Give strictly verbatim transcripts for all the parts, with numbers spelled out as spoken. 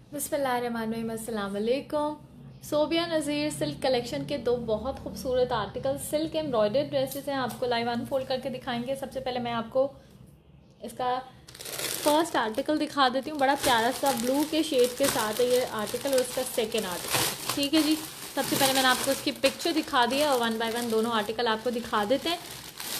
बिस्मिल्लाहिर्रहमानिर्रहीम, अस्सलाम वालेकुम। सोबिया नज़ीर सिल्क कलेक्शन के दो बहुत खूबसूरत आर्टिकल सिल्क एम्ब्रॉयडर्ड ड्रेसेस हैं, आपको लाइव अनफोल्ड करके दिखाएंगे। सबसे पहले मैं आपको इसका फर्स्ट आर्टिकल दिखा देती हूँ। बड़ा प्यारा सा ब्लू के शेड के साथ है ये आर्टिकल और इसका सेकेंड आर्टिकल। ठीक है जी, सबसे पहले मैंने आपको इसकी पिक्चर दिखा दी है और वन बाय वन दोनों आर्टिकल आपको दिखा देते हैं।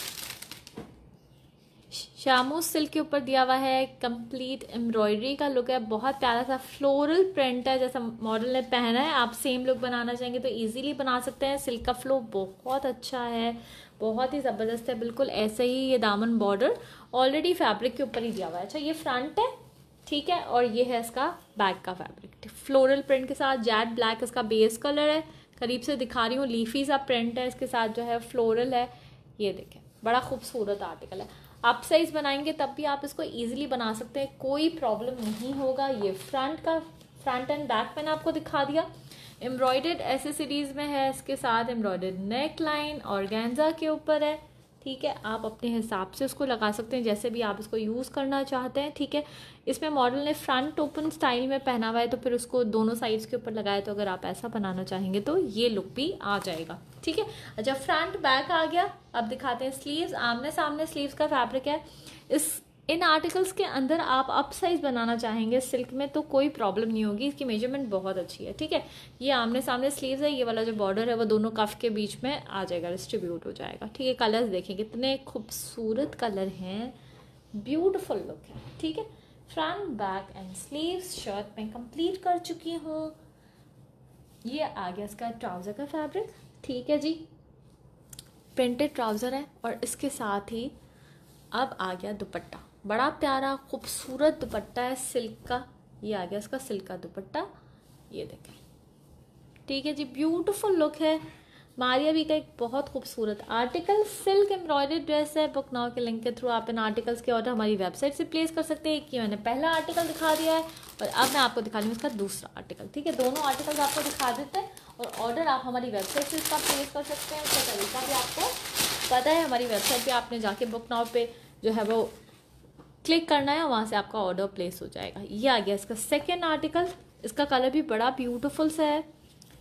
शामू सिल्क के ऊपर दिया हुआ है, कंप्लीट एम्ब्रॉयडरी का लुक है, बहुत प्यारा सा फ्लोरल प्रिंट है जैसा मॉडल ने पहना है। आप सेम लुक बनाना चाहेंगे तो इजीली बना सकते हैं। सिल्क का फ्लो बहुत अच्छा है, बहुत ही ज़बरदस्त है, बिल्कुल ऐसे ही ये दामन बॉर्डर ऑलरेडी फैब्रिक के ऊपर ही दिया हुआ है। अच्छा, ये फ्रंट है, ठीक है, और ये है इसका बैक का फैब्रिक फ्लोरल प्रिंट के साथ। जेट ब्लैक इसका बेस कलर है, करीब से दिखा रही हूँ। लीफी सा प्रिंट है, इसके साथ जो है फ्लोरल है। ये देखें, बड़ा खूबसूरत आर्टिकल है। आप साइज बनाएंगे तब भी आप इसको इजीली बना सकते हैं, कोई प्रॉब्लम नहीं होगा। ये फ्रंट का फ्रंट एंड बैक मैंने आपको दिखा दिया। एम्ब्रॉयडर्ड एसेसरीज में है, इसके साथ एम्ब्रॉयडर्ड नेक लाइन ऑर्गेन्जा के ऊपर है। ठीक है, आप अपने हिसाब से उसको लगा सकते हैं जैसे भी आप इसको यूज़ करना चाहते हैं। ठीक है, इसमें मॉडल ने फ्रंट ओपन स्टाइल में पहना हुआ है तो फिर उसको दोनों साइड्स के ऊपर लगाया, तो अगर आप ऐसा बनाना चाहेंगे तो ये लुक भी आ जाएगा। ठीक है, अच्छा फ्रंट बैक आ गया। अब दिखाते हैं स्लीव्स। आमने सामने स्लीव्स का फैब्रिक है। इस इन आर्टिकल्स के अंदर आप अप साइज बनाना चाहेंगे सिल्क में तो कोई प्रॉब्लम नहीं होगी, इसकी मेजरमेंट बहुत अच्छी है। ठीक है, ये आमने सामने स्लीव्स है, ये वाला जो बॉर्डर है वो दोनों कफ के बीच में आ जाएगा, डिस्ट्रीब्यूट हो जाएगा। ठीक है, कलर्स देखिए कितने खूबसूरत कलर हैं, ब्यूटीफुल लुक है। ठीक है, front back and sleeves shirt में कंप्लीट कर चुकी हूँ। ये आ गया इसका ट्राउजर का फैब्रिक। ठीक है जी, प्रिंटेड ट्राउजर है और इसके साथ ही अब आ गया दुपट्टा। बड़ा प्यारा खूबसूरत दुपट्टा है सिल्क का। ये आ गया इसका सिल्क का दुपट्टा, ये देखें। ठीक है जी, ब्यूटीफुल लुक है। मारिया भी का एक बहुत खूबसूरत आर्टिकल सिल्क एम्ब्रॉयडर्ड ड्रेस है। बुक नाउ के लिंक के थ्रू आप इन आर्टिकल्स के ऑर्डर हमारी वेबसाइट से प्लेस कर सकते हैं। कि मैंने पहला आर्टिकल दिखा दिया है और अब मैं आपको दिखा रही हूँ इसका दूसरा आर्टिकल। ठीक है, दोनों आर्टिकल्स आपको दिखा देते हैं और ऑर्डर आप हमारी वेबसाइट से इसका प्लेस कर सकते हैं। इसका तरीका भी आपको पता है, हमारी वेबसाइट पर आपने जाके बुक नाउ पे जो है वो क्लिक करना है, वहाँ से आपका ऑर्डर प्लेस हो जाएगा। ये आ गया इसका सेकेंड आर्टिकल। इसका कलर भी बड़ा ब्यूटीफुल सा है।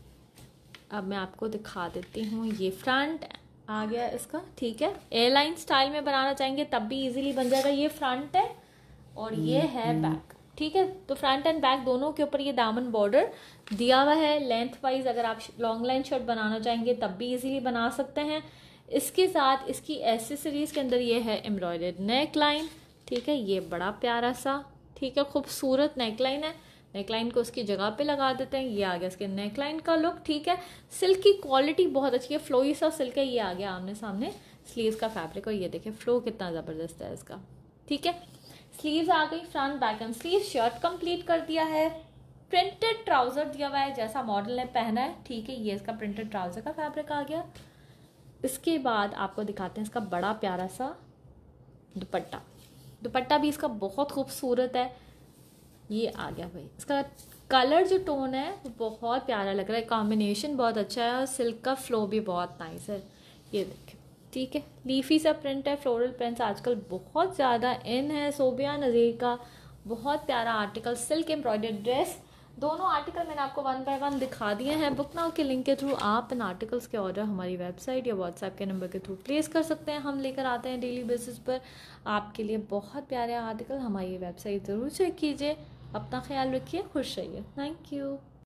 अब मैं आपको दिखा देती हूँ। ये फ्रंट आ गया इसका। ठीक है, एयरलाइन स्टाइल में बनाना चाहेंगे तब भी इजीली बन जाएगा। ये फ्रंट है और ये है बैक। ठीक है, तो फ्रंट एंड बैक दोनों के ऊपर ये दामन बॉर्डर दिया हुआ है। लेंथ वाइज अगर आप लॉन्ग लाइन शर्ट बनाना चाहेंगे तब भी इजीली बना सकते हैं। इसके साथ इसकी एसेसरीज के अंदर ये है एम्ब्रॉयडर्ड नेक लाइन। ठीक है, ये बड़ा प्यारा सा, ठीक है, खूबसूरत नेकलाइन है। नेकलाइन को उसकी जगह पे लगा देते हैं। ये आ गया इसके नेकलाइन का लुक। ठीक है, सिल्क की क्वालिटी बहुत अच्छी है, फ्लोई सा सिल्क है। ये आ गया आमने सामने स्लीव्स का फैब्रिक और ये देखिए फ्लो कितना ज़बरदस्त है इसका। ठीक है, स्लीव्स आ गई, front back and sleeve shirt complete कर दिया है। प्रिंटेड ट्राउजर दिया हुआ है जैसा मॉडल ने पहना है। ठीक है, ये इसका प्रिंटेड ट्राउजर का फैब्रिक आ गया। इसके बाद आपको दिखाते हैं इसका बड़ा प्यारा सा दुपट्टा। दुपट्टा भी इसका बहुत खूबसूरत है। ये आ गया भाई, इसका कलर जो टोन है वो बहुत प्यारा लग रहा है, कॉम्बिनेशन बहुत अच्छा है और सिल्क का फ्लो भी बहुत नाइस है। ये देखें, ठीक है, लीफी सा प्रिंट है। फ्लोरल प्रिंट्स आजकल बहुत ज़्यादा इन है। सोबिया नज़ीर का बहुत प्यारा आर्टिकल सिल्क एम्ब्रॉयडर्ड ड्रेस। दोनों आर्टिकल मैंने आपको वन बाय वन दिखा दिए हैं। बुक नाउ के लिंक के थ्रू आप इन आर्टिकल्स के ऑर्डर हमारी वेबसाइट या व्हाट्सएप के नंबर के थ्रू प्लेस कर सकते हैं। हम लेकर आते हैं डेली बेसिस पर आपके लिए बहुत प्यारे आर्टिकल। हमारी वेबसाइट ज़रूर चेक कीजिए। अपना ख्याल रखिए, खुश रहिए। Thank you.